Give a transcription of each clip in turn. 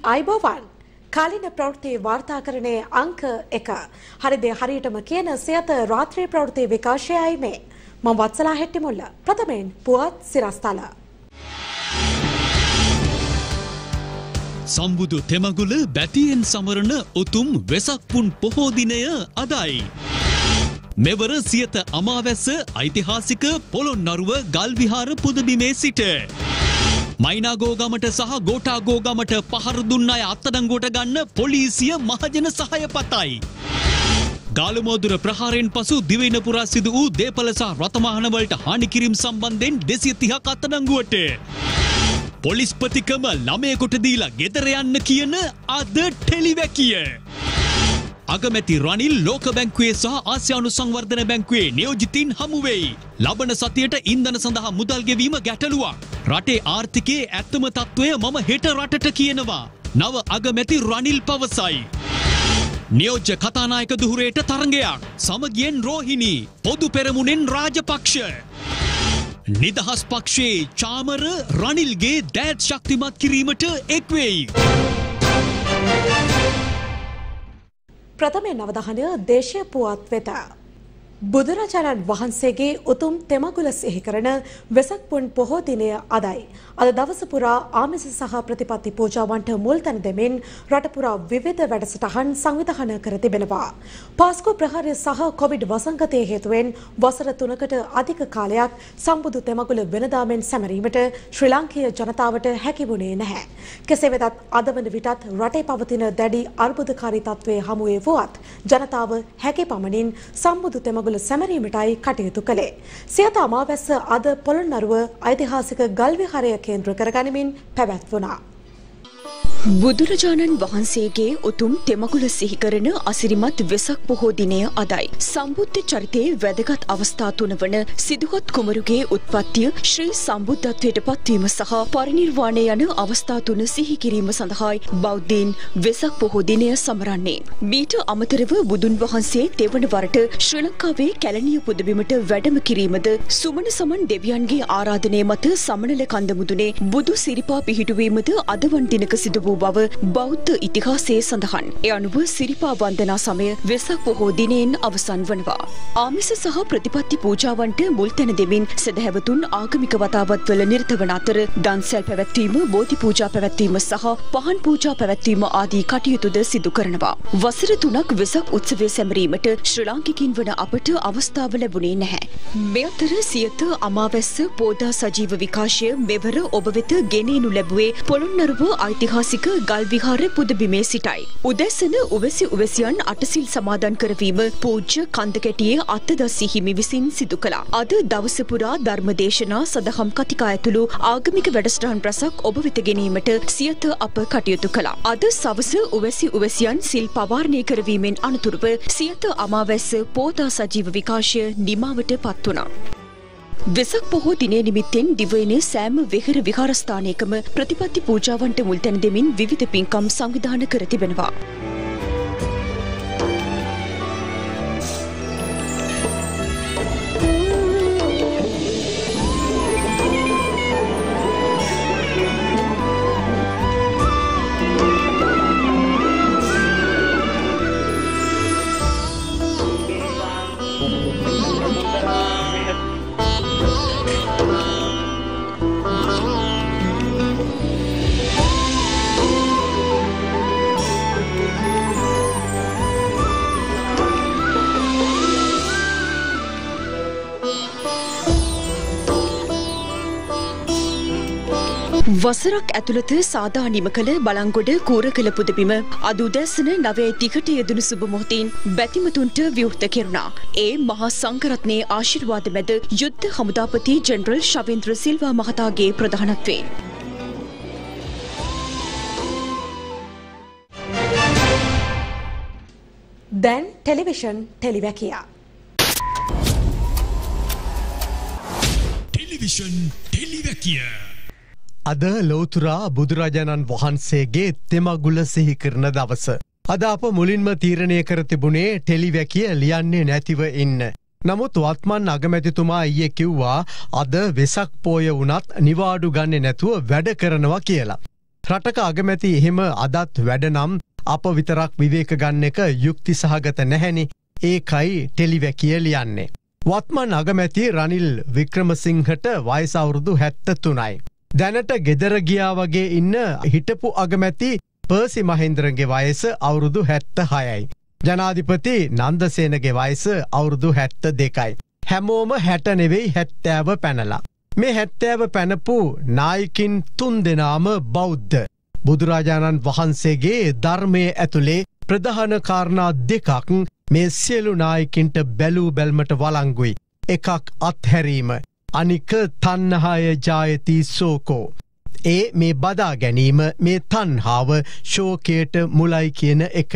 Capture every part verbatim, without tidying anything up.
ආයිබෝවන් කාලින ප්‍රවෘත්ති වාර්තාකරණයේ අංක එක. හරිද හරියටම කියන සියත රාත්‍රී ප්‍රවෘත්ති විකාශයයි මේ. මම වත්සලා හෙට්ටිමුල්ල. ප්‍රථමයෙන් පුවත් සිරස්තල. සම්බුදු තෙමගුල බැතියෙන් සමරන උතුම් වෙසක් පුන් පොහෝ දිනය අදයි. මෙවර සියත අමාවැස්ස ඓතිහාසික පොළොන්නරුව ගල්විහාර පුදබිමේ සිට මයිනාගෝගමට සහ ගෝඨාගෝගමට පහර දුන්න අය අත්අඩංගුවට ගන්න පොලිසිය මහජන සහාය පතයි. ගාලුමෝදුර ප්‍රහාරයෙන් පසු දිවයින පුරා සිදු වූ දේපල සහ රථවාහන වලට හානි කිරීම සම්බන්ධයෙන් දෙසිය තිහක් අත්අඩංගුවට. පොලිස්පතිකම ළමයෙකුට දීලා ගෙදර යන්න කියන අද ටෙලිවැකිය. අගමැති රනිල් ලෝක බැංකුවේ සහ ආසියානු සංවර්ධන බැංකුවේ නියෝජිතින් හමු වෙයි. ලබන සතියට ඉන්ධන සඳහා මුදල් ගෙවීම ගැටලුවක්. රටේ ආර්ථිකයේ ඇත්තම තත්ත්වය මම හෙට රටට කියනවා. නව අගමැති රනිල් පවසයි. නියෝජ්‍ය කතානායක දුහුරේට තරඟයක්. සමගියෙන් රෝහිණී. පොදු පෙරමුණෙන් රාජපක්ෂ. නිදහස් පක්ෂයේ චාමර රනිල්ගේ දෑත් ශක්තිමත් කිරීමට එක් වෙයි. ප්‍රථමයෙන් අවධානය දේශීය පුවත් වෙත. බුදුරජාණන් වහන්සේගේ උතුම් තෙමගුල සිහි කරන වෙසක් පුන් පොහෝ දිනය අදයි. අද දවස පුරා ආමිස සහ ප්‍රතිපත්ති පූජාවන්ට මුල් තැන දෙමින් රට පුරා විවිධ වැඩසටහන් සංවිධානය කර තිබෙනවා. පාස්කු ප්‍රහාරය සහ කොවිඩ් වසංගතය හේතුවෙන් වසර තුනකට අධික කාලයක් සම්බුදු තෙමගුල වෙනදා මෙන් සැමරීමට ශ්‍රී ලාංකීය ජනතාවට හැකි වුණේ නැහැ. කෙසේ වෙතත් අද වන විටත් රටේ පවතින දැඩි අර්බුදකාරී තත්ත්වයේ හමුවේ වුවත් ජනතාව හැකි පමණින් සම්බුදු තෙමගුල සැමරීමටයි කටයුතු කළේ. සියත අමාවැස්ස අද පොළොන්නරුව ඓතිහාසික ගල්විහාරය කේන්ද්‍ර කරගනිමින් පැවැත්වුණා. බුදුරජාණන් වහන්සේගේ උතුම් තෙමගුල සිහි කරන අසිරිමත් වෙසක් පොහෝ දිනය අදයි. සම්බුද්ධ චරිතයේ වැදගත් අවස්ථා තුන වන සිදුහත් කුමරුගේ උත්පත්තිය ශ්‍රී සම්බුද්ධත්වයට පත්වීම සහ පරිනිර්වාණය යන අවස්ථා තුන සිහි කිරීම සඳහායි බෞද්ධයින් වෙසක් පොහෝ දිනය සමරන්නේ. මීට අමතරව බුදුන් වහන්සේ තෙවන වරට ශ්‍රී ලංකාවේ කැලණිය පුදබිමට වැඩම කිරීමද සුමන සමන් දෙවියන්ගේ ආරාධනය මත සමනල කන්දමුදුනේ බුදු සිරිපා පිහිටුවීමද අද වන් දිනක සිදු වූ බව බෞද්ධ ඉතිහාසයේ සඳහන්. ඒ අනුව සිරිපා වන්දනා සමය වෙසක් පොහෝ දිනයෙන් අවසන් වනවා. ආමිස සහ ප්‍රතිපත්ති පූජාවන්ට මුල් තැන දෙමින් සදහැවතුන් ආගමික වතාවත්වල නිරත වන අතර දන්සැල් පැවැත්වීම, බෝධි පූජා පැවැත්වීම සහ පහන් පූජා පැවැත්වීම ආදී කටයුතුද සිදු කරනවා. වසර තුනක් වෙසක් උත්සවය සැමරීමට ශ්‍රී ලාංකිකින් වන අපට අවස්ථාව ලැබුණේ නැහැ. මේ අතර සියත අමාවැස්ස පෝදා සජීව විකාශය මෙවර ඔබ වෙත ගෙනෙනු ලැබුවේ පොළොන්නරුව ඓතිහාසික ගල්විහාර පුදබිමේ සිටයි. උදැසන උවැසි උවැසියන් අටසිල් සමාදන් කරවීම පූජ්‍ය කන්දකැටියේ අත්තදස්සි හිමි විසින් සිදු කළා. අද දවස පුරා ධර්මදේශනා සදහම් කතිකා ඇතුළු ආගමික වැඩසටහන් රැසක් ඔබ වෙත ගෙනීමට සියත අප කටයුතු කළා. අද සවස උවැසි උවැසියන් සිල් පවාරණය කරවීමෙන් අනතුරුව සියත අමාවැස්ස පෝදා සජීව විකාශය නිමාවට පත් වුණා. වෙසක් පොහෝ දිනය නිමිත්තෙන් දිවයිනේ සෑම වෙහෙර විහාරස්ථානයකම ප්‍රතිපත්ති පූජාවන්ට මුල් තැන දෙමින් විවිධ පින්කම් සංවිධානය කර තිබෙනවා. වසරක් ඇතුළත සාදා නිම කළ බලංගොඩ කූරකල පුදබිම අද උදැසන නවයේ දිගට යෙදුණු සුබ මොහොතින් බැතිමතුන්ට විවෘත කෙරුණා. ඒ මහා සංඝරත්නයේ ආශිර්වාද මැද යුද්ධ හමුදාපති ජෙනරල් ශවේන්ද්‍ර සිල්වා මහතාගේ ප්‍රධානත්වයෙන් දැන් ටෙලිවිෂන් ටෙලිවැකියා. ටෙලිවිෂන් ටෙලිවැකිය. අද ලෝතුරා බුදුරජාණන් වහන්සේගේ තෙමගුල සිහි කරන දවස. අද අප මුලින්ම තීරණය කර තිබුණේ ටෙලිවැකිය ලියන්නේ නැතිව ඉන්න. නමුත් වත්මන් අගමැතිතුමා ඊයේ කිව්වා අද වෙසක් පෝය වුණත් නිවාඩු ගන්නේ නැතුව වැඩ කරනවා කියලා. රටක අගමැති එහෙම අදත් වැඩ නම් අප විතරක් විවේක ගන්න එක යුක්ති සහගත නැහැනේ. ඒකයි ටෙලිවැකිය ලියන්නේ. වත්මන් අගමැති රනිල් වික්‍රමසිංහට වයස අවුරුදු හැත්තෑ තුනයි. දැනට ගෙදර ගියා වගේ ඉන්න හිටපු අගමැති පර්සි මහින්ද්‍රගේ වයස අවුරුදු හැත්තෑ හයයි. ජනාධිපති නන්දසේනගේ වයස අවුරුදු හැත්තෑ දෙකයි. හැමෝම හැට නෙවෙයි හැත්තෑව පැනලා. මේ හැත්තෑව පැනපු නායකින් තුන් දෙනාම බෞද්ධ. බුදුරජාණන් වහන්සේගේ ධර්මය ඇතුලේ ප්‍රධාන කාරණා දෙකක් මේ සියලු නායකින්ට බැලූ බැල්මට වලංගුයි. එකක් අත්හැරීම, අනික තණ්හාය ජායති සෝකෝ. ඒ මේ බදා ගැනීම, මේ තණ්හාව ශෝකයට මුලයි කියන එක.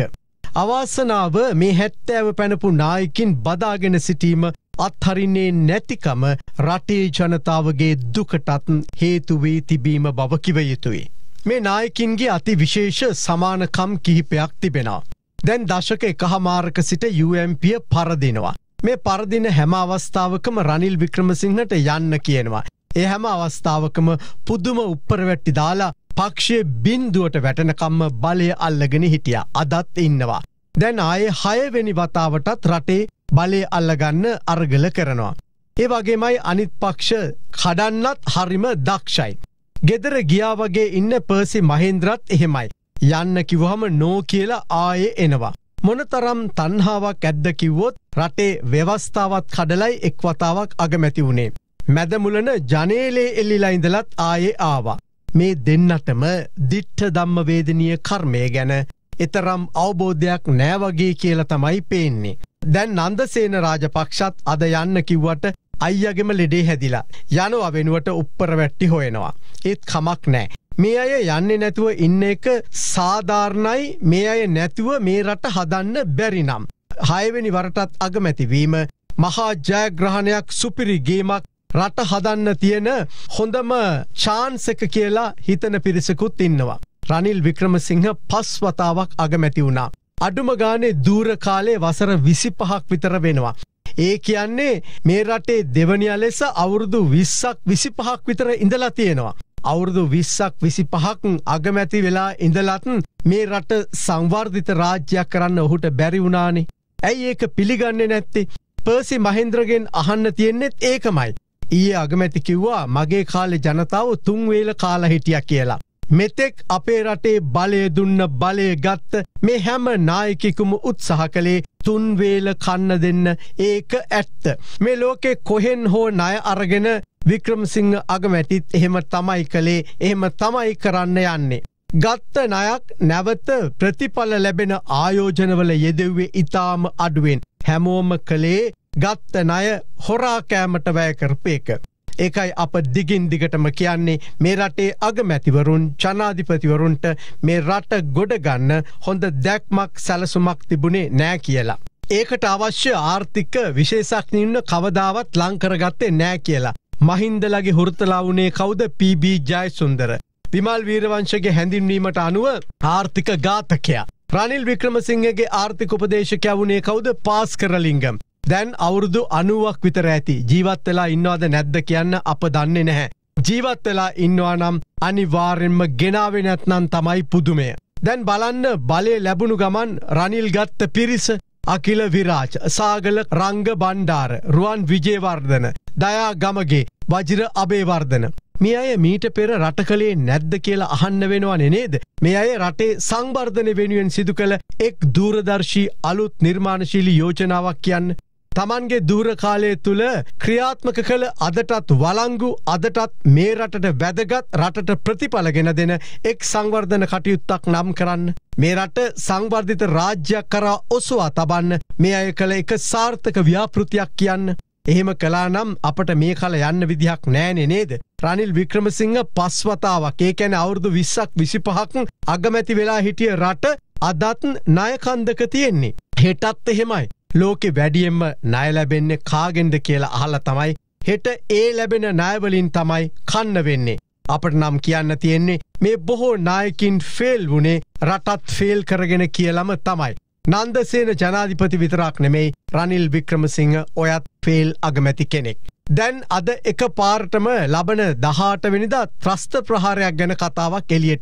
අවාසනාව මේ හැත්තෑව පැනපු නායකින් බදාගෙන සිටීම අත්හරින්නේ නැතිකම රටේ ජනතාවගේ දුකටත් හේතු වී තිබීම බව කිව යුතුයි. මේ නායකින්ගේ අති විශේෂ සමානකම් කිහිපයක් තිබෙනවා. දැන් දශක එකහමාරක සිට යූ එම් පී පරදිනවා. මේ පරදින හැම අවස්ථාවකම රනිල් වික්‍රමසිංහට යන්න කියනවා. ඒ හැම අවස්ථාවකම පුදුම උප්පරවැට්ටි දාලා පක්ෂයේ බින්දුවට වැටෙනකම්ම බලය අල්ලගෙන හිටියා. අදත් ඉන්නවා. දැන් ආයේ හයවෙනි වතාවටත් රටේ බලය අල්ලගන්න අරගල කරනවා. ඒ වගේමයි අනිත් පක්ෂ කඩන්නත් හරිම දක්ෂයි. ගෙදර ගියා වගේ ඉන්න පර්සි මහේන්ද්‍රත් එහෙමයි. යන්න කිව්වහම නෝ කියලා ආයේ එනවා. මොනතරම් තණ්හාවක් ඇද්ද කිව්වොත් රටේ ව්‍යවස්ථාවත් කඩලයි එක් වතාවක් අගමැති වුණේ. මැදමුලන ජනේලේ එල්ලිලා ඉඳලත් ආයේ ආවා. මේ දෙන්නටම දිට්ඨ ධම්ම වේදනීය කර්මය ගැන එතරම් අවබෝධයක් නෑ වගේ කියලා තමයි පේන්නේ. දැන් නන්දසේන රාජපක්ෂත් අද යන්න කිව්වට අයියගෙම ලෙඩේ හැදිලා යනවා වෙනුවට උප්පරවැට්ටි හොයනවා. ඒත් කමක් නෑ. මේ අය යන්නේ නැතුව ඉන්න එක සාධාරණයි. මේ අය නැතුව මේ රට හදන්න බැරි නම් හයවෙනි වරටත් අගමැතිවීම මහා ජයග්‍රහණයක්, සුපිරි ගේමක්, රට හදන්න තියෙන හොඳම chance එක කියලා හිතන පිරිසකුත් ඉන්නවා. රනිල් වික්‍රමසිංහ පස් වතාවක් අගමැති වුණා. අඩුම ගානේ දූර කාලේ වසර විසිපහක් විතර වෙනවා. ඒ කියන්නේ මේ රටේ දෙවනියා ලෙස අවුරුදු විස්සක් විසිපහක් විතර ඉඳලා තියෙනවා. අවුරුදු විස්සක් විසිපහක් අගමැති වෙලා ඉඳලත් මේ රට සංවර්ධිත රාජ්‍යයක් කරන්න ඔහුට බැරි වුණානේ. ඇයි ඒක පිළිගන්නේ නැත්තේ? පර්සි මහේන්ද්‍රගෙන් අහන්න තියෙන්නේත් ඒකමයි. ඊයේ අගමැති කිව්වා මගේ කාලේ ජනතාව තුන් වේල කාලා හිටියා කියලා. මෙතෙක් අපේ රටේ බලය දුන්න, බලය ගත්ත මේ හැම නායකයෙකුම උත්සාහ කළේ තුන් වේල කන්න දෙන්න. ඒක ඇත්ත. මේ ලෝකේ කොහෙන් හෝ ණය අරගෙන වික්‍රමසිංහ අගමැතිත් එහෙම තමයි කළේ. එහෙම තමයි කරන්න යන්නේ. ගත්ත ණයක් නැවත ප්‍රතිඵල ලැබෙන ආයෝජනවල යෙදෙව්වේ ඉතාම අඩුවෙන්. හැමෝම කළේ ගත්ත ණය හොරා කෑමට වැය කරපු එක. ඒකයි අප දිගින් දිගටම කියන්නේ මේ රටේ අගමැතිවරුන්, ජනාධිපතිවරුන්ට මේ රට ගොඩ ගන්න හොඳ දැක්මක්, සැලසුමක් තිබුණේ නෑ කියලා. ඒකට අවශ්‍ය ආර්ථික විශේෂඥයින්ව කවදාවත් ලං කරගත්තේ නෑ කියලා. මහින්දලගේ හුරතලා වුණේ කවුද? P B Jayasundara. විමල් වීරවංශගේ හැඳින්වීමට අනුව ආර්ථික ඝාතකයා. රනිල් වික්‍රමසිංහගේ ආර්ථික උපදේශකයා වුණේ කවුද? පාස්කරලිංගම්. දැන් අවුරුදු අනූවක් විතර ඇති. ජීවත් වෙලා ඉන්නවද නැද්ද කියන්න අප දන්නේ නැහැ. ජීවත් වෙලා ඉන්නවා නම් අනිවාර්යෙන්ම ගෙනාවේ නැත්නම් තමයි පුදුමය. දැන් බලන්න බලය ලැබුණු ගමන් රනිල් ගත්ත පිරිස: අකිල විරාජ්, සාගල රංග බණ්ඩාර, රුවන් විජේවර්ධන, දයා ගමගේ, වජිර අබේවර්ධන. මේ අය මීට පෙර රට කලේ නැද්ද කියලා අහන්න වෙනවනේ නේද? මේ අය රටේ සංවර්ධන වෙනුවෙන් සිදු කළ එක් දූරදර්ශී අලුත් නිර්මාණශීලී යෝජනාවක් කියන්න. තමන්ගේ දූර කාලය තුල ක්‍රියාත්මක කළ, අදටත් වළංගු, අදටත් මේ රටට වැදගත්, රටට ප්‍රතිඵල ගෙන දෙන එක් සංවර්ධන කටයුත්තක් නම් කරන්න. මේ රට සංවර්ධිත රාජ්‍යයක් කරා ඔසවා තබන්න මේ අය කළ එක සාර්ථක ව්‍යාපෘතියක් කියන්න. එහෙම කළා නම් අපට මේ කල යන්න විදිහක් නෑනේ නේද? රනිල් වික්‍රමසිංහ පස් වතාවක්, ඒ කියන්නේ අවුරුදු විස්සක් විසිපහක් අගමැති වෙලා හිටිය රට අදත් ණය කන්දක තියෙන්නේ. හෙටත් එහෙමයි. ලෝකෙ වැඩියෙන්ම ණය ලැබෙන්නේ කාගෙන්ද කියලා අහලා තමයි හෙට ඒ ලැබෙන ණය වලින් තමයි කන්න වෙන්නේ. අපට නම් කියන්න තියෙන්නේ මේ බොහෝ නායකින් ෆේල් වුණේ රටත් ෆේල් කරගෙන කියලාම තමයි. නන්දසේන ජනාධිපති විතරක් නෙමෙයි, රනිල් වික්‍රමසිංහ ඔයත් ෆේල් අගමැති කෙනෙක්. දැන් අද එක පාරටම ලබන දහඅට වෙනිදා ත්‍රස්ත ප්‍රහාරයක් ගැන කතාවක් එළියට ඇවිත්.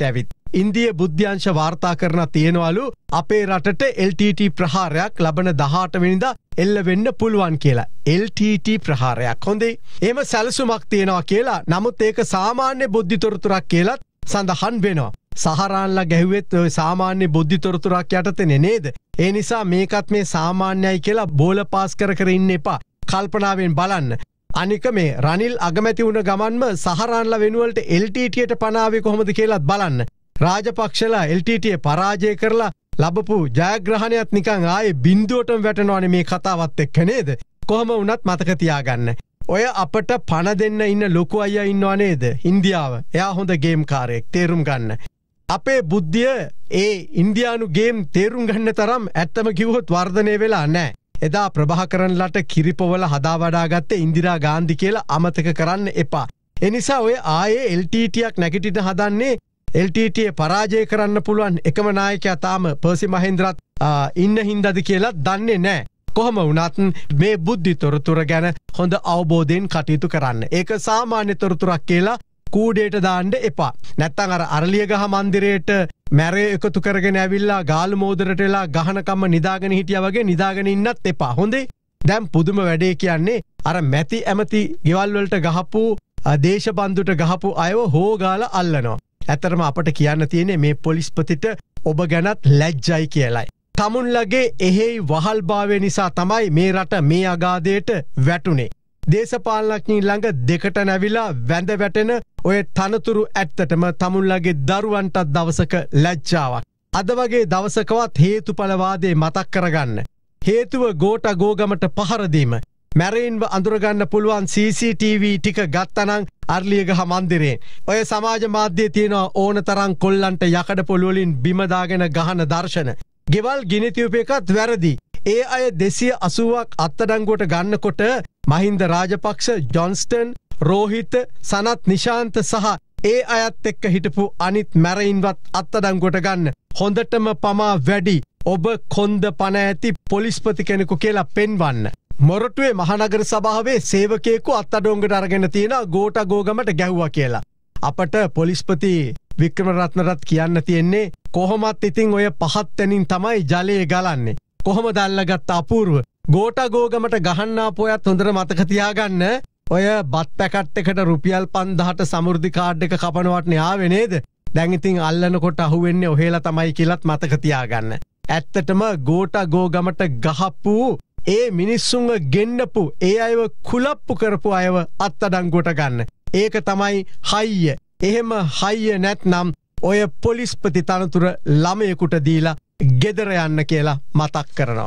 ඉන්දිය බුද්ධ්‍යංශ වාර්තා කරන තියෙනවලු අපේ රටට එල් ටී ටී ප්‍රහාරයක් ලබන දහඅට වෙනිදා එල්ල වෙන්න පුළුවන් කියලා. එල් ටී ටී ප්‍රහාරයක්. හොඳේ. එහෙම සැලසුමක් තියෙනවා කියලා. නමුත් ඒක සාමාන්‍ය බුද්ධි තොරතුරක් කියලා සඳහන් වෙනවා. සහරාන්ලා ගැහුවෙත් ඔය සාමාන්‍ය බුද්ධි තොරතුරක් යටතේ නේද? ඒ නිසා මේකත් මේ සාමාන්‍යයි කියලා බෝල පාස් කර කර ඉන්න එපා. කල්පනාවෙන් බලන්න. අනික මේ රනිල් අගමැති වුණ ගමන්ම සහරාන්ලා වෙනුවලට එල් ටී ටීයට පනාවේ කොහොමද කියලාත් බලන්න. රාජපක්ෂලා එල් ටී ටී පරාජය කරලා ලැබපු ජයග්‍රහණයත් නිකන් ආයේ බින්දුවටම වැටෙනවනේ මේ කතාවත් එක්ක නේද? කොහොම වුණත් මතක තියාගන්න. ඔය අපට පණ දෙන්න ඉන්න ලොකු අයියා ඉන්නව නේද? ඉන්දියාව. එයා හොඳ ගේම් කාරයෙක්. තේරුම් ගන්න. අපේ බුද්ධිය ඒ ඉන්දියානු ගේම් තේරුම් ගන්න තරම් ඇත්තම කිව්වොත් වර්ධනය වෙලා නැහැ. එදා ප්‍රභාකරන්ලට කිරිපොවල හදා වඩා ගත්තේ ඉන්දිරා ගාන්ධි කියලා අමතක කරන්න එපා. එනිසා ඔය ආයේ එල් ටී ටීයක් නැගිටින්න හදන්නේ එල් ටී ටී පරාජය කරන්න පුළුවන් එකම නායකයා තාම පර්සි මහේන්ද්‍රත් ඉන්න හින්දාද කියලා දන්නේ නැහැ. කොහොම වුණත් මේ බුද්ධි තොරතුර ගැන හොඳ අවබෝධයෙන් කටයුතු කරන්න. ඒක සාමාන්‍ය තොරතුරක් කියලා කූඩේට දාන්න එපා. නැත්තම් අර අරලියගහ මන්දිරයට මැරේ එකතු කරගෙන ඇවිල්ලා ගාලු මෝදරට වෙලා ගහනකම්ම නිදාගෙන හිටියා වගේ නිදාගෙන ඉන්නත් එපා. හොඳේ. දැන් පුදුම වැඩේ කියන්නේ අර මැති ඇමති ගෙවල් වලට ගහපු දේශබන්දුට ගහපු අයව හොගාලා අල්ලනවා. ඇතරම අපට කියන්න තියෙන්නේ මේ පොලිස්පතිට ඔබ ගැනත් ලැජ්ජයි කියලයි. තමුන්ලගේ එහෙයි වහල්භාවය නිසා තමයි මේ රට මේ අගාධයට වැටුනේ. දේශපාලනඥයින් ළඟ දෙකට නැවිලා වැඳ වැටෙන ඔය තනතුරු ඇත්තටම තමුන්ලගේ දරුවන්ටත් දවසක ලැජ්ජාවක්. අද වගේ දවසකවත් හේතුඵලවාදේ මතක් කරගන්න. හේතුව ගෝඨා ගෝගමට පහර දීම. මැරෙන්ව අඳුරගන්න පුළුවන් සී සී ටී වී ටික ගත්තනම් අර්ලියගහ මන්දිරේ. ඔය සමාජ මාධ්‍යයේ තියෙන ඕන තරම් කොල්ලන්ට යකඩ පොළු වලින් බිම දාගෙන ගහන දර්ශන. ගෙවල් ගිනි තියුප එකත් වැරදි. ඒ අය දෙසිය අසූවක් අත්අඩංගුවට ගන්නකොට මහින්ද රාජපක්ෂ, ජොන්ස්ටන්, රෝහිත, සනත් නිශාන්ත සහ ඒ අයත් එක්ක හිටපු අනිත් මැරයින්වත් අත්අඩංගුවට ගන්න. හොඳටම පමා වැඩි. ඔබ කොන්ද පණ ඇති පොලිස්පති කෙනෙකු කියලා පෙන්වන්න. මොරටුවේ මහනගර සභාවේ සේවකයෙකු අත්අඩංගුවට අරගෙන තියෙන ගෝඨා ගෝගමට ගැහුවා කියලා. අපට පොලිස්පති වික්‍රමරත්නරත් කියන්න තියෙන්නේ කොහොමත් ඉතින් ඔය පහත් තැනින් තමයි ජලය ගලන්නේ. කොහොමද අල්ලගත්ත අපූර්ව. ගෝඨා ගෝගමට ගහන්න ආපුවයත් හොඳට මතක තියාගන්න. ඔය බත් පැකට් එකට රුපියල් පන්දාහට සමෘද්ධි කාඩ් එක කපනවට න්යාවේ නේද? දැන් ඉතින් අල්ලනකොට අහුවෙන්නේ ඔහෙලා තමයි කියලාත් මතක තියාගන්න. ඇත්තටම ගෝඨා ගෝගමට ගහපු ඒ මිනිස්සුන්ව ගෙන්නපු ඒ අයව කුලප්පු කරපු අයව අත්අඩංගුවට ගන්න. ඒක තමයි හයිය. එහෙම හයිය නැත්නම් ඔය පොලිස්පති තනතුර ළමයෙකුට දීලා ගෙදර යන්න කියලා මතක් කරනවා.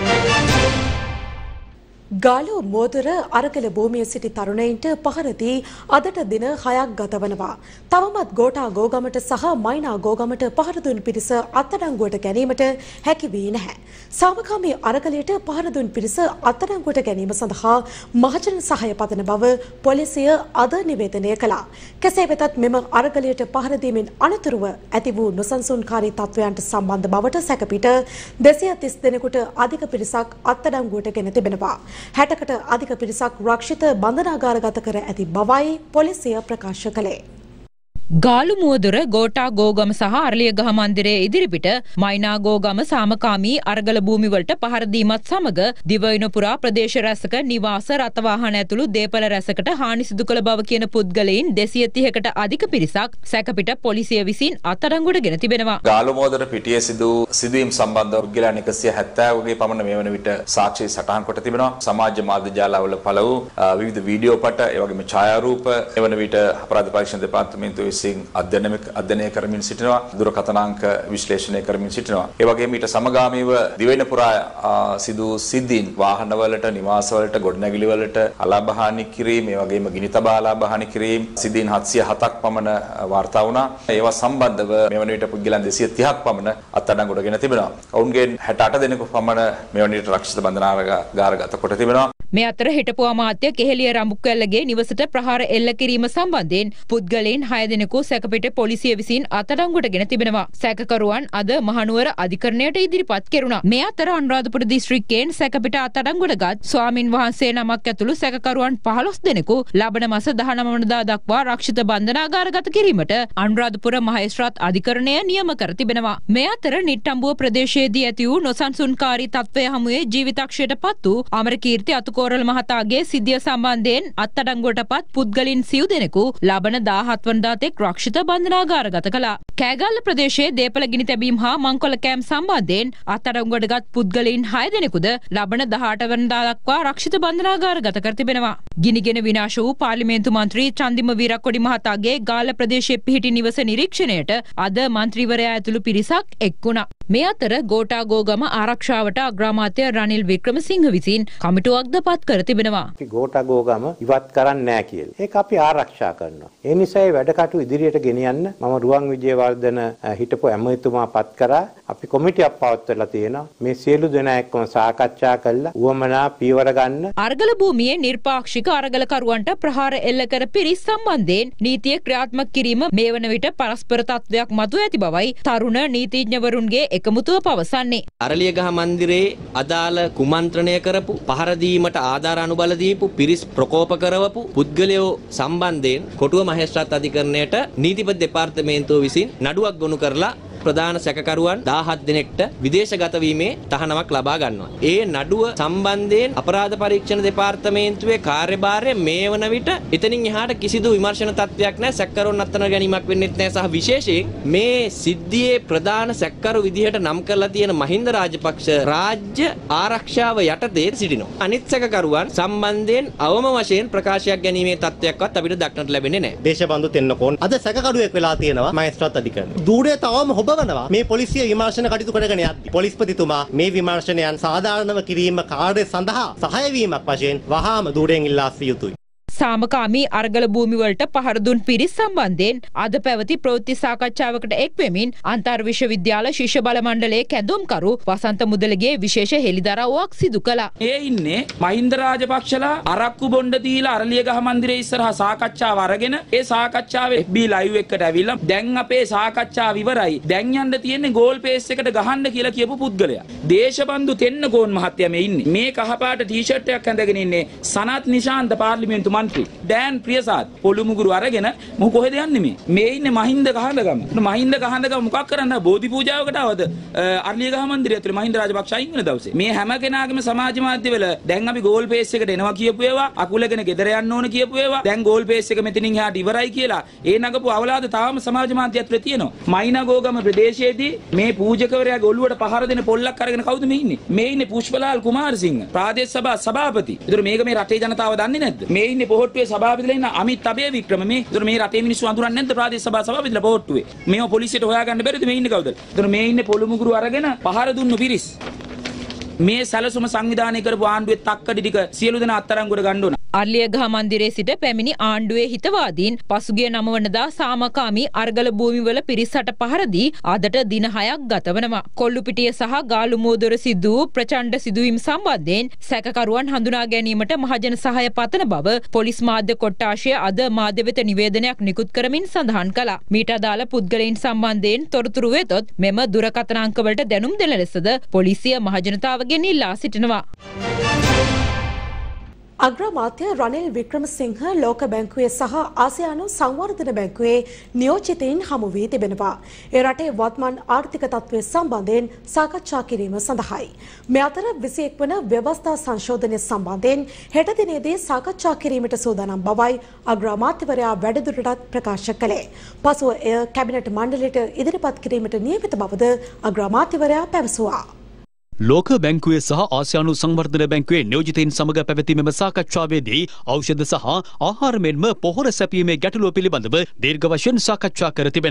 ගාලු මෝදර අරගල භූමියේ සිටි තරුණයින්ට පහරදී අදට දින හයක් ගත වනවා. තවමත් ගෝඨා ගෝගමට සහ මයිනා ගෝගමට පහර දුන් පිරිස අත්අඩංගුවට ගැනීමට හැකි වී නැහැ. සාමකාමී අරගලයට පහර දුන් පිරිස අත්අඩංගුවට ගැනීම සඳහා මහජන සහාය පතන බව පොලිසිය අද නිවේදනය කළා. කෙසේ වෙතත් මෙම අරගලයට පහර දීමෙන් අනතුරුව ඇති වූ නොසන්සුන්කාරී තත්ත්වයන්ට සම්බන්ධ බවට සැකපිට දෙසිය තිස් දෙනෙකුට අධික පිරිසක් අත්අඩංගුවට ගෙන තිබෙනවා. හැටකට අධික පිරිසක් රක්ෂිත බන්ධනාගාරගත කර ඇති බවයි පොලිසිය ප්‍රකාශ කළේ. ගාලු මුවදොර ගෝඨා ගෝගම සහ අරලියගහ මන්දිරයේ ඉදිරිපිට මයිනා ගෝගම සාමකාමී අරගල භූමිවලට පහර දීමත් සමග දිවයින පුරා ප්‍රදේශ රැසක නිවාස රථ වාහන ඇතුළු දේපල රැසකට හානි සිදු කළ බව කියන පුද්ගලයන් දෙසිය තිහකට අධික පිරිසක් සැකපිට පොලිසිය විසින් අත්අඩංගුවට ගෙන තිබෙනවා. ගාලු මුවදොර පිටියේ සිදු සිදුවීම් සම්බන්ධව පුද්ගලයන් එකසිය හැත්තෑවක පමණ මේ වන විට සාක්ෂි සටහන් කොට තිබෙනවා. සමාජ මාධ්‍ය ජාලවල පළ වූ විවිධ වීඩියෝ පට ඒ වගේම ඡායාරූප ඒ වන විට අපරාධ පරීක්ෂණ දෙපාර්තමේන්තුවේ අධ්‍යයනය කරමින් සිටිනවා. දුරකථනාංක විශ්ලේෂණය කරමින් සිටිනවා. ඒ වගේම ඊට සමගාමීව දිවයින පුරා සිදු සිද්ධීන් වාහනවලට, නිවාසවලට, ගොඩනැගිලිවලට අලාභහානි කිරීම, ඒ වගේම ගිනි තබා අලාභහානි කිරීම සිද්ධීන් හත්සිය හතක් පමණ වාර්තා වුණා. ඒවා සම්බන්ධව මෙවන විට පුද්ගලයන් දෙසිය තිහක් පමණ අත්අඩංගුවට ගෙන තිබෙනවා. ඔවුන්ගෙන් හැට අට දෙනෙකු පමණ මෙවන විට රක්ෂිත බන්ධනාගාරගත කොට තිබෙනවා. මේ අතර හිටපු අමාත්‍ය කෙහෙලිය රඹුක්වැල්ලගේ නිවසට ප්‍රහාර එල්ල කිරීම සම්බන්ධයෙන් පුද්ගලයන් හය දෙනෙකු දෙනෙකු සැකපිට පොලිසිය විසින් අත්අඩංගුවටගෙන තිබෙනවා. සැකකරුවන් අද මහනුවර අධිකරණයට ඉදිරිපත් කෙරුණා. මේ අතර අනුරාධපුර දිස්ත්‍රික්කයෙන් සැකපිට අත්අඩංගුවටගත් ස්වාමින් වහන්සේ නමක් ඇතුළු සැකකරුවන් පහළොස් දෙනෙකු ලබන මාස දහනව වනදා දක්වා රක්ෂිත බන්ධනාගාරගත කිරීමට අනුරාධපුර මහේස්ත්‍රාත් අධිකරණය නියම කර තිබෙනවා. මේ අතර නිට්ටඹුව ප්‍රදේශයේදී ඇති වූ නොසන්සුන්කාරී තත්ත්වය හමුවේ ජීවිතක්ෂයට පත් වූ අමරකීර්ති අතුකෝරළ මහතාගේ සිද්ධිය සම්බන්ධයෙන් අත්අඩංගුවටපත් පුද්ගලින් සිව් දෙනෙකු ලබන දාහත් වනදා තෙක් රක්ෂිත බන්ධනාගාරගත කළා. කෑගල්ල ප්‍රදේශයේ දේපල ගිනි තැබීම් හා මංකොල්ල කෑම් සම්බන්ධයෙන් අත්අඩංගුවටගත් පුද්ගලයින් හය දෙනෙකුද ලබන දහඅට වනදා දක්වා රක්ෂිත බන්ධනාගාරගත කර තිබෙනවා. ගිනිගෙන විනාශ වූ පාර්ලිමේන්තු මන්ත්‍රී චන්දිම වීරක්කොඩි මහතාගේ ගාල්ල ප්‍රදේශයේ පිහිටි නිවස නිරීක්ෂණයට අද මන්ත්‍රීවරයා ඇතුළු පිරිසක් එක් වුණා. මේ අතර ගෝඨාගෝගම ආරක්ෂාවට අග්‍රාමාත්‍ය රනිල් වික්‍රමසිංහ විසින් කමිටුවක්ද පත් කර තිබෙනවා. අපි ගෝඨාගෝගම ඉවත් කරන්නේ නැහැ කියලා. ඒක අපි ආරක්ෂා කරනවා. ඒ නිසා මේ වැඩ කටයුතු ඉදිරියට ගෙනියන්න මම රුවන් විජේවර්ධන හිටපු ඇමතිතුමා පත් කරා. අපි කොමිටියක් පවත්වලා තියෙනවා. මේ සියලු දෙනා එක්කම සාකච්ඡා කරලා උවමනා පියවර ගන්න. අරගල භූමියේ නිර්පාක්ෂික අරගලකරුවන්ට ප්‍රහාර එල්ල කර පිරිස් සම්බන්ධයෙන් නීතිය ක්‍රියාත්මක කිරීම මේ වන විට පරස්පර තත්ත්වයක් මතුව ඇති බවයි තරුණ නීතිඥවරුන්ගේ එකමුතුව පවසන්නේ. අරලියගහ මන්දිරයේ අදාළ කුමන්ත්‍රණය කරපු පහර දීමට ආධාර අනුබල දීපු පිරිස් ප්‍රකෝප කරවපු පුද්ගලයෝ සම්බන්ධයෙන් කොටුව මහේස්ත්‍රාත් අධිකරණයට නීතිපති දෙපාර්තමේන්තුව විසින් නඩුවක් ගොනු කරලා ප්‍රධාන සැකකරුවන් දහහත් දෙනෙක්ට විදේශගත වීමේ තහනමක් ලබා ගන්නවා. ඒ නඩුව සම්බන්ධයෙන් අපරාධ පරීක්ෂණ දෙපාර්තමේන්තුවේ කාර්යභාරය මේ වන විට එතනින් එහාට කිසිදු විමර්ශන තත්ත්වයක් නැහැ. සැකකරුවන් අත්අඩංගුවට ගැනීමක් වෙන්නෙත් නැහැ. සහ විශේෂයෙන් මේ සිද්ධියේ ප්‍රධාන සැකකරු විදිහට නම් කරලා තියෙන මහින්ද රාජපක්ෂ රාජ්‍ය ආරක්ෂාව යටතේ සිටිනවා. අනිත් සැකකරුවන් සම්බන්ධයෙන් අවම වශයෙන් ප්‍රකාශයක් ගැනීමේ තත්ත්වයක්වත් අපිට දක්නට ලැබෙන්නේ නැහැ. දේශබන්දු තෙන්නකෝන් අද සැකකරුවෙක් වෙලා තියෙනවා මහේස්ත්‍රාත් අධිකරණය. දූඩේ තවම හොබ මේ පොලිසිය විමර්ශන කටයුතු කරගෙන යද්දී පොලිස්පතිතුමා මේ විමර්ශනයන් සාධාරණව කිරීම කාර්ය සඳහා සහාය වීමක් වශයෙන් වහාම දූඩෙන් ඉල්ලා සිටිය යුතුයි. සාමකාමී අරගල භූමිවලට පහර දුන් පිරිස් සම්බන්ධයෙන් අද පැවති ප්‍රවෘත්ති සාකච්ඡාවකට එක් වෙමින් අන්තර් විශ්වවිද්‍යාල ශිෂ්‍ය බල මණ්ඩලයේ කැඳවුම්කරු වසන්ත මුදලගේ විශේෂ හෙළිදරව්වක් සිදු කළා. ඒ ඉන්නේ මහින්ද රාජපක්ෂලා අරක්කු බොණ්ඩ දීලා අරලියගහ මන්දිරයේ ඉස්සරහා සාකච්ඡාව අරගෙන ඒ සාකච්ඡාවේ එෆ් බී ලයිව් එකකට ඇවිල්ලා දැන් අපේ සාකච්ඡාව ඉවරයි. දැන් යන්න තියෙන්නේ ගෝල් පේස් එකට ගහන්න කියලා කියපු පුද්ගලයා. දේශබන්දු තෙන්නකෝන් මහත්තයා මේ ඉන්නේ. මේ කහපාට ටී-ෂර්ට් එකක් ඇඳගෙන ඉන්නේ සනත් නිශාන්ත පාර්ලිමේන්තු ඩෑන් ප්‍රියසාද් පොළු මුගුරු අරගෙන මොහු කොහෙද යන්නේ මේ මේ ඉන්නේ මහින්ද ගහඳගම මහින්ද ගහඳගම මොකක් කරන්න බෝධි පූජාවකට ආවද අරලියගහ මන්දිරය ඇතුලේ මහින්ද රාජපක්ෂ අයින් වෙන දවසේ මේ හැම කෙනාගේම සමාජ මාධ්‍යවල දැන් අපි ගෝල් පේස් එකට එනවා කියපු ඒවා අකුලගෙන ගෙදර යන්න ඕන කියපු ඒවා දැන් ගෝල් පේස් එක මෙතනින් එහාට ඉවරයි කියලා ඒ නගපු අවලාද තාම සමාජ මාධ්‍ය ඇතුලේ තියෙනවා මයිනගෝගම ප්‍රදේශයේදී මේ පූජකවරයාගේ ඔළුවට පහර දෙන පොල්ලක් අරගෙන කවුද මේ ඉන්නේ මේ ඉන්නේ පුෂ්පලාල් කුමාරසිංහ ප්‍රාදේශ සභා සභාපති. ඒතර මේක මේ රටේ ජනතාව දන්නේ නැද්ද? මේ ඉන්නේ පොහොට්ටුවේ සභාපතිලා ඉන්න අමිත් අබේ වික්‍රම මේ. ඒතර මේ රටේ මිනිස්සු අඳුරන්නේ නැද්ද ප්‍රාදේශ සභා සභාපතිලා පොහොට්ටුවේ? මේව පොලිසියට හොයාගන්න බැරිද මේ ඉන්නේ කවුද? ඒතර මේ ඉන්නේ පොළු මුගුරු අරගෙන පහර දුන්නු පිරිස්. මේ සැලසුම සංවිධානය කරපු ආණ්ඩුවේ තක්කඩි ටික සියලු දෙනා අත්අඩංගුවට ගන්න ඕන. අරලියගහ මන්දිරයේ සිට පැමිණි ආණ්ඩුවේ හිතවාදීන් පසුගිය නව වනදා සාමකාමී අරගල භූමිවල පිරිසට පහර දී අදට දින හයක් ගතවනවා. කොල්ලුපිටිය සහ ගාලුමුවදොර සිදු වූ ප්‍රචණ්ඩ සිදුවීම් සම්බන්ධයෙන් සැකකරුවන් හඳුනා ගැනීමට මහජන සහාය පතන බව පොලිස් මාධ්‍ය කොට්ටාශය අද මාධ්‍ය වෙත නිවේදනයක් නිකුත් කරමින් සඳහන් කළා. මීට අදාළ පුද්ගලයන් සම්බන්ධයෙන් තොරතුරු වෙතොත් මෙම දුරකථන අංකවලට දැනුම් දෙන ලෙසද පොලිසිය මහජනතාවගෙන් ඉල්ලා සිටිනවා. අග්‍රාමාත්‍ය රනිල් වික්‍රමසිංහ ලෝක බැංකුවේ සහ ආසියානු සංවර්ධන බැංකුවේ නියෝජිතයින් හමු වී තිබෙනවා. ඒ රටේ වත්මන් ආර්ථික තත්ත්වය සම්බන්ධයෙන් සාකච්ඡා කිරීම සඳහායි. මේ අතර විසිඑක් වන ව්‍යවස්ථා සංශෝධනය සම්බන්ධයෙන් හෙට දිනේදී සාකච්ඡා කිරීමට සූදානම් බවයි අග්‍රාමාත්‍යවරයා වැඩිදුරටත් ප්‍රකාශ කළේ. පසුව එය කැබිනට් මණ්ඩලයට ඉදිරිපත් කිරීමට නියමිත බවද අග්‍රාමාත්‍යවරයා පැවසුවා. ලෝක බැංකුවේ සහ ආසියානු සංවර්ධන බැංකුවේ නියෝජිතයින් සමග පැවති මෙම සාකච්ඡාවේදී ඖෂධ සහ ආහාර මෙන්ම පොහොර සැපීමේ ගැටලුව පිළිබඳව දීර්ඝ වශයෙන් සාකච්ඡා කර තිබෙනවා.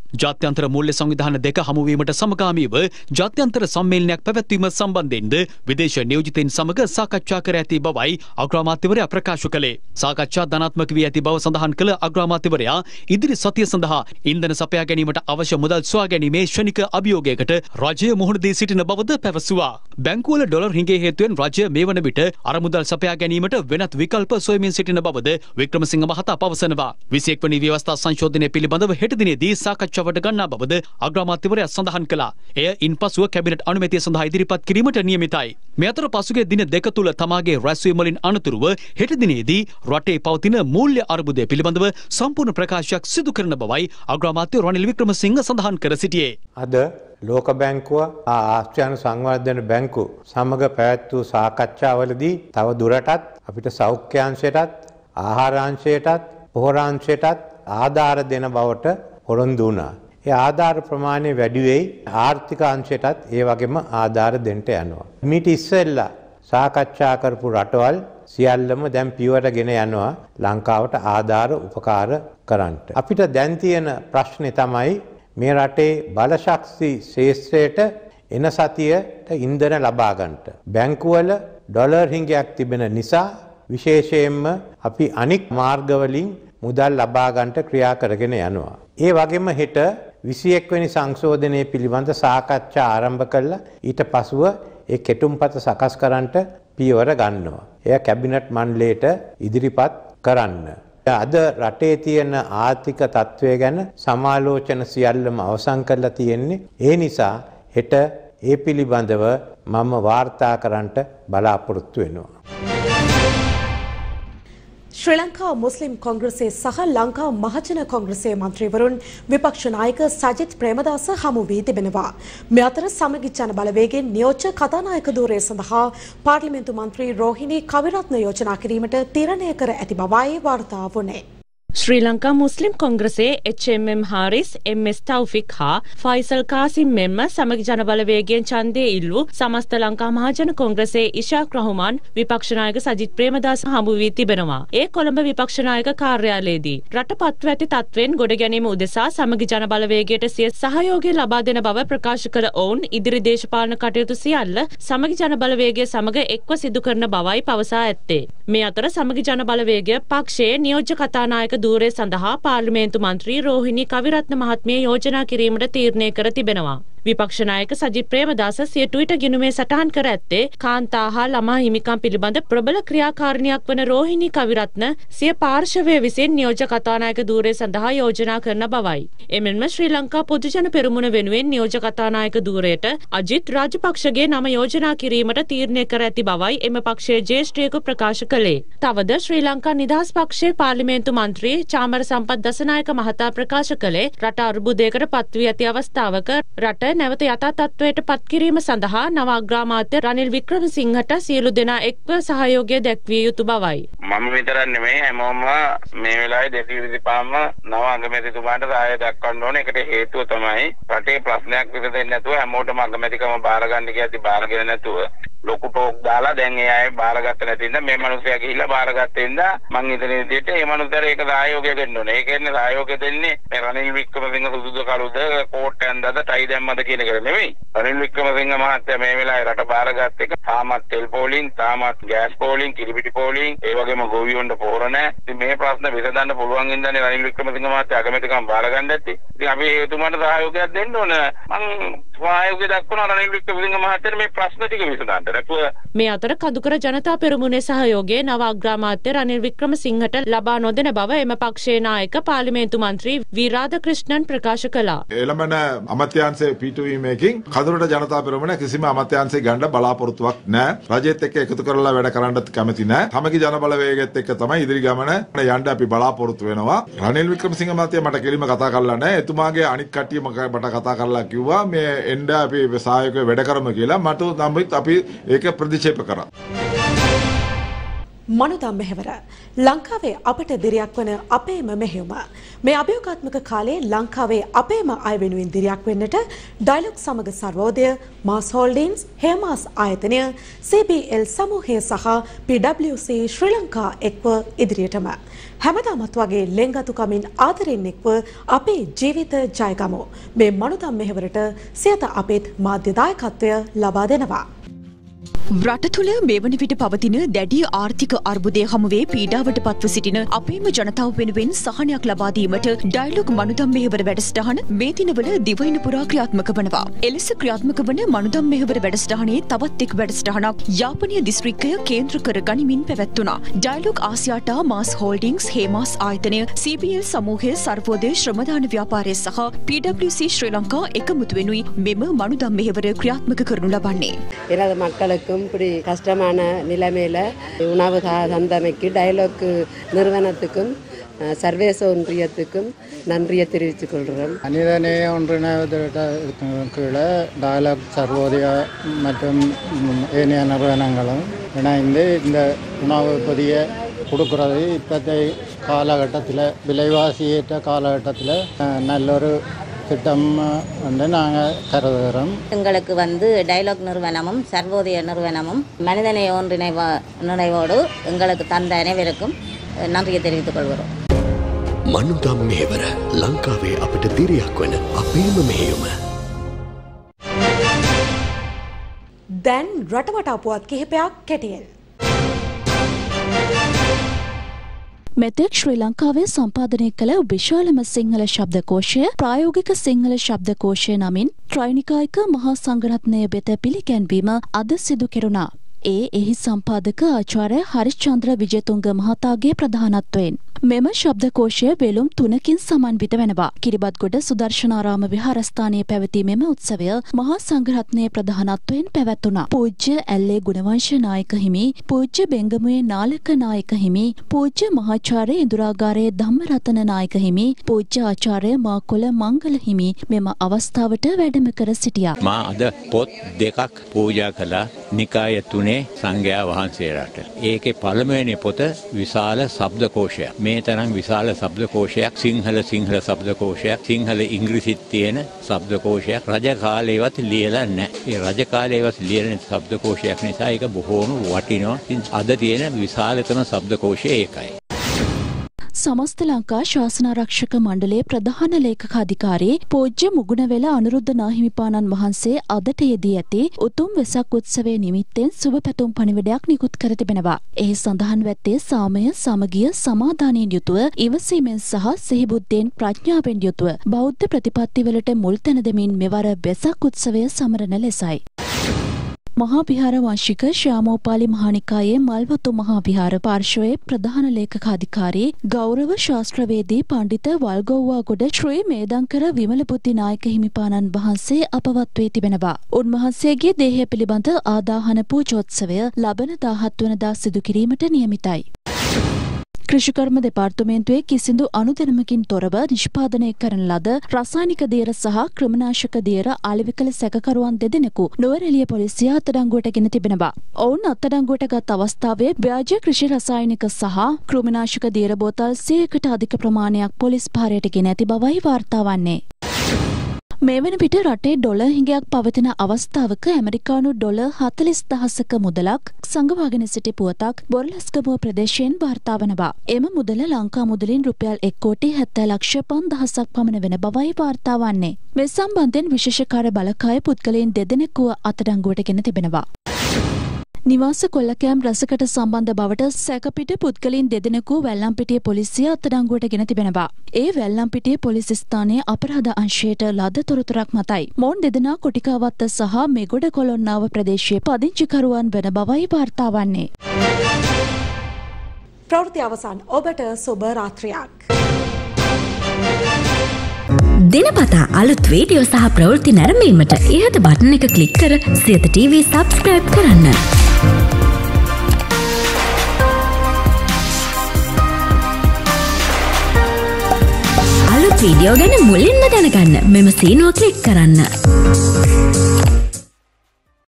ජාත්‍යන්තර මූල්‍ය සංවිධාන දෙක හමුවීමට සමගාමීව ජාත්‍යන්තර සම්මේලනයක් පැවැත්වීම සම්බන්ධයෙන්ද විදේශ නියෝජිතයින් සමග සාකච්ඡා කර ඇති බවයි අග්‍රාමාත්‍යවරයා ප්‍රකාශ කළේ. සාකච්ඡා ධනාත්මක වී ඇති බව සඳහන් කළ අග්‍රාමාත්‍යවරයා ඉදිරි සතිය සඳහා ඉන්ධන සපයා ගැනීමට අවශ්‍ය මුදල් සොයා ගැනීමේ ක්ෂණික අභියෝගයකට රජය මුහුණ දී සිටින බවද පැවසුවා. බැංකුවල ඩොලර් හිඟේ හේතුවෙන් රජය මේ වන විට අරමුදල් සපයා ගැනීමට වෙනත් විකල්ප සොයමින් සිටින බවද වික්‍රමසිංහ මහතා පවසනවා. විසි එක් වනි ව්‍යවස්ථා සංශෝධනය පිළිබඳව හෙට දිනේදී සාකච්ඡාවට ගන්නා බවද අග්‍රාමාත්‍යවරයා සඳහන් කළා. එය ඉන්පසුව කැබිනට් අනුමැතිය සඳහා ඉදිරිපත් කිරීමට නියමිතයි. මේ අතර පසුගිය දින දෙක තුල තමාගේ රැස්වීම වලින් අනතුරුව හෙට දිනේදී රටේ පවතින මූල්‍ය අර්බුදය පිළිබඳව සම්පූර්ණ ප්‍රකාශයක් සිදු කරන බවයි අග්‍රාමාත්‍ය රනිල් වික්‍රමසිංහ සඳහන් කර සිටියේ. අද ලෝක බැංකුව ආසියානු සංවර්ධන බැංකුව සමග පැවැත් වූ සාකච්ඡාවලදී තව දුරටත් අපිට සෞඛ්‍යාංශයටත් ආහාරාංශයටත් පොහොරාංශයටත් ආධාර දෙන බවට පොරොන්දු වුණා. ඒ ආධාර ප්‍රමාණය වැඩි වෙයි ආර්ථික අංශයටත් ඒ වගේම ආධාර දෙන්න යනවා. මීට ඉස්සෙල්ලා සාකච්ඡා කරපු රටවල් සියල්ලම දැන් පියවරගෙන යනවා ලංකාවට ආධාර උපකාර කරන්නට. අපිට දැන් තියෙන ප්‍රශ්නේ තමයි මේ රටේ බලශක්ති ශේෂ්ත්‍රයට එන සතියට ඉන්ධන ලබා ගන්නට. බැංකුවල ඩොලර් හිඟයක් තිබෙන නිසා විශේෂයෙන්ම අපි අනික් මාර්ගවලින් මුදල් ලබා ගන්නට ක්‍රියා කරගෙන යනවා. ඒ වගේම හෙට විසි එක් වෙනි සංශෝධනයේ පිළිබඳ සාකච්ඡා ආරම්භ කළා. ඊට පසුව ඒ කෙටුම්පත සකස් කරන්නට පියවර ගන්නවා. එය කැබිනට් මණ්ඩලයට ඉදිරිපත් කරන්න. අද රටේ තියෙන ආර්ථික තත්ත්වය ගැන සමාලෝචන සියල්ලම අවසන් කරලා තියෙන්නේ. ඒ නිසා හෙට ඒ පිළිබඳව මම වාර්තා කරන්නට බලාපොරොත්තු වෙනවා. ශ්‍රී ලංකා මුස්ලිම් කොංග්‍රසයේ සහ ලංකා මහජන කොංග්‍රසයේ මන්ත්‍රීවරුන් විපක්ෂ නායක සජිත් ප්‍රේමදාස හමු වී තිබෙනවා. මේ අතර සමගි ජන බලවේගයෙන් නියෝජ්‍ය කතානායක ධූරය සඳහා පාර්ලිමේන්තු මන්ත්‍රී රෝහිණී කවිරත්න යෝජනා කිරීමට තීරණය කර ඇති බවයි වාර්තා වුණේ. ශ්‍රී ලංකා මුස්ලිම් කොංග්‍රසයේ H M M Haris M S Thowfeek හා ෆයිසල් කාසිම් මෙන්ම සමගි ජන බලවේගයෙන් ඡන්දය ඉල්ලූ සමස්ත ලංකා මහජන කොංග්‍රසයේ ඉෂාක් රහුමාන් විපක්ෂ නායක සජිත් ප්‍රේමදාස හමු වී තිබෙනවා. ඒ කොළඹ විපක්ෂ නායක කාර්යාලයේදී රට පත්ව ඇති තත්ත්වෙන් ගොඩ ගැනීම උදෙසා සමගි ජන බලවේගයට සිය සහයෝගය ලබා දෙන බව ප්‍රකාශ කළ ඔවුන් ඉදිරි දේශපාලන කටයුතු සියල්ල සමගි ජන බලවේගය සමග එක්ව සිදු කරන බවයි පවසා ඇත්තේ. මේ අතර සමගි ජන බලවේගය පක්ෂයේ නියෝජ්‍ය කතානායක ධූරය සඳහා පාර්ලිමේන්තු මන්ත්‍රී රෝහිණී කවිරත්න මහත්මිය යෝජනා කිරීමට තීරණය කර තිබෙනවා. විපක්ෂ නායක සජිත් ප්‍රේමදාස සිය ට්විටර් ගිණුමේ සටහන් කර ඇත්තේ කාන්තා හා ළමා හිමිකම් පිළිබඳ ප්‍රබල ක්‍රියාකාරිනියක් වන රෝහිණී කවිරත්න සිය පාර්ශවය විසින් නියෝජ්‍ය කතානායක ධූරය සඳහා යෝජනා කරන බවයි. එමෙන්ම ශ්‍රී ලංකා පොදුජන පෙරමුණ වෙනුවෙන් නියෝජ්‍ය කතානායක ධූරයට අජිත් රාජපක්ෂගේ නම යෝජනා කිරීමට තීරණය කර ඇති බවයි එම පක්ෂයේ ජ්‍යෙෂ්ඨයෙකු ප්‍රකාශ කළේ. තවද ශ්‍රී ලංකා නිදහස් පක්ෂයේ පාර්ලිමේන්තු මන්ත්‍රී චාමර සම්පත් දසනායක මහතා ප්‍රකාශ කළේ රට අර්බුදයකට පත් වී ඇති අවස්ථාවක රට නැවත යථා තත්ත්වයට පත් කිරීම සඳහා නව අග්‍රාමාත්‍ය රනිල් වික්‍රමසිංහට සියලු දෙනා එක්ව සහයෝගය දැක්විය යුතු බවයි. මම විතරක් නෙමෙයි හැමෝම මේ වෙලාවේ දෙවි විදිපාම නව අගමැතිතුමාට සහාය දක්වන්න ඕනේ. ඒකට හේතුව තමයි රටේ ප්‍රශ්නයක් විසඳෙන්නේ නැතුව හැමෝටම අගමැතිකම බාර ගන්න කියද්දි බාරගෙන නැතුව ලොකු ටෝක් දාලා දැන් ඒ අය බාරගත්ත නැති ඉඳ මේ මිනිස්සයා ගිහිල්ලා බාරගත්තේ ඉඳ මං හිතන විදිහට මේ මිනිස්සුන්ට ඒක සහයෝගය දෙන්න ඕනේ. ඒ කියන්නේ සහයෝගය දෙන්නේ මේ රනිල් වික්‍රමසිංහ සුදුසු කළුද කෝට් ඇන්දද ටයි දැම්මද කියන එක නෙමෙයි. රනිල් වික්‍රමසිංහ මහත්තයා මේ වෙලාවේ රට බාරගත්ත එක තාමත් තෙල් පෝලිං, තාමත් ගෑස් පෝලිං, කිරිපිටි පෝලිං, ඒ වගේම ගොවියොන්ට පොහොර නැහැ. ඉතින් මේ ප්‍රශ්න විසඳන්න පුළුවන් ඉඳන්නේ රනිල් වික්‍රමසිංහ මහත්තයා අගමැතිකම් බාරගන්න ඇත්තේ. ඉතින් අපි එතුමාට සහයෝගයක් දෙන්න ඕන. මං සහයෝගය දක්වන රනිල් වික්‍රමසිංහ මහත්තයාට මේ ප්‍රශ්න ටික විසඳන්න. මේ අතර කඳුකර ජනතා පෙරමුණේ සහයෝගය නව අග්‍රාමාත්‍ය රනිල් වික්‍රමසිංහට ලබා නොදෙන බව එම පක්ෂයේ නායක පාර්ලිමේන්තු මන්ත්‍රී වී රාධකෘෂ්ණන් ප්‍රකාශ කළා. එළමන අමාත්‍යාංශයේ පිටුවීමකින් කඳුරට ජනතා පෙරමුණ කිසිම අමාත්‍යාංශයක ගන්න බලාපොරොත්තුවක් නැහැ. රජයේත් එක්ක එකතු කරලා වැඩ කරන්නත් කැමති නැහැ. සමගි ජන බලවේගයත් එක්ක තමයි ඉදිරි ගමන යන්න අපි බලාපොරොත්තු වෙනවා. රනිල් වික්‍රමසිංහ මහත්තයා මට කෙලිම කතා කරලා නැහැ. එතුමාගේ අනිත් කට්ටිය මට කතා කරලා කිව්වා මේ එන්න අපි සහායකව වැඩ කරමු කියලා. මට නම් අපි ඒක ප්‍රතික්ෂේප කරා. මනුදම් මෙහෙවර ලංකාවේ අපට දිරියක් වන අපේම මෙහෙයුම මේ අභියෝගාත්මක කාලේ ලංකාවේ අපේම අය වෙනුවෙන් දිරියක් වෙන්නට ඩයලොග් සමග සර්වෝදය මාස් හෝල්ඩින්ස් හේමාස් ආයතනය සී බී එල් සමූහය සහ P W C Sri Lanka එක්ව ඉදිරියටම හැමදාමත් වගේ ලෙන්ගතුකමින් ආදරෙන් එක්ව අපේ ජීවිත ජයගමු මේ මනුදම් මෙහෙවරට සියත අපේත් මාධ්‍ය දායකත්වය ලබා දෙනවා. රට තුළ මේ වන විට පවතින දැඩි ආර්ථික අර්බුදය හමුවේ පීඩාවට පත්ව සිටින අපේම ජනතාව වෙනුවෙන් සහනයක් ලබා දීමට ඩයලොග් මනුදම් මෙහෙවර වැඩසටහන මේ දිනවල දිවයින පුරා ක්‍රියාත්මක වනවා. එලෙස ක්‍රියාත්මක වන මනුදම් මෙහෙවර වැඩසටහනේ තවත් එක් වැඩසටහනක් යාපනීය දිස්ත්‍රික්කය කේන්ද්‍ර කර ගනිමින් පැවැත්වුණා. ඩයලොග් ආසියාටා මාස් හෝල්ඩින්ස් හේමාස් ආයතනය සී බී එල් සමූහය සර්වෝදය ශ්‍රමදාන ව්‍යාපාරය සහ P W C Sri Lanka එකමුතු වෙනුයි මෙම මනුදම් මෙහෙවර ක්‍රියාත්මක කරනු ලබන්නේ. எனது மக்களுக்கும் இப்படி கஷ்டமான நிலைமையில் உணவு சந்தமைக்கு டயலாக் நிறுவனத்துக்கும் சர்வேச ஒன்றியத்துக்கும் நன்றியை தெரிவித்துக் கொள்கிறோம். மனிதநேய ஒன்றிணைவதற்கு கீழே டயலாக் சர்வோதய மற்றும் ஏனைய நிறுவனங்களும் இணைந்து இந்த உணவு பொதிய கொடுக்கறது இப்போதைய காலகட்டத்தில் விலைவாசி ஏற்ற காலகட்டத்தில் நல்லொரு திட்டம் வந்து நாங்கள் கருதுகிறோம். எங்களுக்கு வந்து டயலாக் நிறுவனமும் சர்வோதய நிறுவனமும் மனிதநேய ஒன்றிணைவ நினைவோடு எங்களுக்கு தந்த அனைவருக்கும் நன்றியை தெரிவித்துக் கொள்கிறோம். මනුදම් මෙහෙවර ලංකාවේ අපට දිරියක් වන අපේම මෙහෙයුම. දැන් රටවටා පුවත් කිහිපයක් කෙටියෙන්. මෙතෙක් ශ්‍රී ලංකාවේ සම්පාදනය කළ විශාලම සිංහල ශබ්දකෝෂය ප්‍රායෝගික සිංහල ශබ්දකෝෂය නමින් ත්‍රෛනිකායික මහා සංඝරත්නය වෙත පිළිගැන්වීම අද සිදු කෙරුණා. ඒ එහි සම්පාදක ආචාර්ය හරිශ්චන්ද්‍ර විජේතුංග මහතාගේ ප්‍රධානත්වයෙන් මෙම ශබ්දකෝෂය වෙළුම් තුනකින් සමන්විත වෙනවා. කිරිබත්ගොඩ සුදර්ශනාරාම විහාරස්ථානයේ පැවති මෙම උත්සවය මහා සංඝරත්නයේ ප්‍රධානත්වයෙන් පැවැත්වුණා. පූජ්‍ය ඇල්ලේ ගුණවංශ නායක හිමි, පූජ්‍ය බෙංගමුවේ නාලක නායක හිමි, පූජ්‍ය මහාචාර්ය ඉඳුරාගාරයේ ධම්මරතන නායක හිමි, පූජ්‍ය ආචාර්ය මාකොළ මංගල හිමි මෙම අවස්ථාවට වැඩම කර සිටියා. මා අද පොත් දෙකක් පූජා කළා නිකාය තුනේ සංඝයා වහන්සේලාට. ඒකේ පළමුවෙනි පොත විශාල ශබ්දකෝෂයක්. මේ තරම් විශාල ශබ්දකෝෂයක් සිංහල සිංහල ශබ්දකෝෂයක් සිංහල ඉංග්‍රීසිත් තියෙන ශබ්දකෝෂයක් රජ කාලේවත් ලියලා නැහැ. ඒ රජ කාලේවත් ලියන ශබ්දකෝෂයක් නිසා ඒක බොහෝම වටිනවා. අද තියෙන විශාලතම ශබ්දකෝෂය ඒකයි. සමස්ත ලංකා ශාසනාරක්ෂක මණ්ඩලයේ ප්‍රධාන ලේකකාධිකාරී පූජ්‍ය මුගුණවෙල අනුරුද්ධ නාහිමිපාණන් වහන්සේ අදට යෙදී ඇති උතුම් වෙසක් උත්සවයේ නිමිත්තෙන් සුබ පැතුම් පණිවිඩයක් නිකුත් කර තිබෙනවා. එහි සඳහන් වෙත්තේ සාමය, සමගිය, සමාදානයෙන් යුතුව ඉවසීමෙන් සහ සිහිබුද්ධියෙන් ප්‍රඥාවෙන් යුතුව බෞද්ධ ප්‍රතිපත්තිවලට මුල් තැන දෙමින් මෙවර වෙසක් උත්සවය සමරන ලෙසයි. මහා විහාර වංශික ශ්‍යාමෝපාලි මහානිකායේ මල්වතු මහා විහාර පාර්ශවයේ ප්‍රධාන ලේකකාධිකාරී ගෞරව ශාස්ත්‍රවේදී පණ්ඩිත වල්ගොව්වාගොඩ ශ්‍රී මේදංකර විමල බුද්ධි නායක හිමිපාණන් වහන්සේ අපවත් වී තිබෙනවා. උන්වහන්සේගේ දේහය පිළිබඳ ආදාහන පූජෝත්සවය ලබන දාහත් වනදා සිදු කිරීමට නියමිතයි. කෘෂිකර්ම දෙපාර්තමේන්තුවේ කිසිදු අනුදැනුමකින් තොරව නිෂ්පාදනය කරන ලද රසායනික දියර සහ ක්‍රිමිනාශක දියර අලෙවි කළ සැකකරුවන් දෙදෙනෙකු නුවරඑළිය පොලිසිය අත්අඩංගුවට ගෙන තිබෙනවා. ඔවුන් අත්අඩංගුවට ගත් අවස්ථාවේ ව්‍යාජ කෘෂි රසායනික සහ ක්‍රිමිනාශක දියර බෝතල් සියයකට අධික ප්‍රමාණයක් පොලිස් භාරයට ගෙන ඇති බවයි වාර්තා වන්නේ. මේ වන විට රටේ ඩොලර් හිඟයක් පවතින අවස්ථාවක ඇමරිකානු ඩොලර් හතළිස් දහසක මුදලක් සංගවාගෙන සිටි පුවතක් බොරලස්ගමුව ප්‍රදේශයෙන් වාර්තා වනවා. එම මුදල ලංකා මුදලින් රුපියල් එක් කෝටි හැත්තෑ ලක්ෂ පන්දහසක් පමණ වෙන බවයි වාර්තා වන්නේ. මේ සම්බන්ධයෙන් විශේෂකාර බලකාය පුද්ගලයන් දෙදෙනෙකුව අත්අඩංගුවට ගෙන තිබෙනවා. නිවාස කොල්ලකෑම් රැසකට සම්බන්ධ බවට සැකපිට පුද්ගලයන් දෙදෙනෙකු වැල්ලම්පිටිය පොලිසිය අත්අඩංගුවට ගෙන තිබෙනවා. ඒ වැල්ලම්පිටිය පොලිස් ස්ථානයේ අපරාධ අංශයට ලද තොරතුරක් මතයි. මොවුන් දෙදෙනා කොටිකාවත්ත සහ මෙගොඩ කොළොන්නාව ප්‍රදේශයේ පදිංචිකරුවන් වන බවයි වාර්තා වන්නේ. ප්‍රවෘත්ති අවසන්. ඔබට සුබ රාත්‍රියක්. දිනපතා අලුත් වීඩියෝ සහ ප්‍රවෘත්ති නැරඹීමට ඉහත බටන් එක ක්ලික් කර සියත ටීවී සබ්ස්ක්‍රයිබ් කරන්න. අලුත් වීඩියෝ ගැන මුලින්ම දැනගන්න මෙම සීනුව ක්ලික් කරන්න.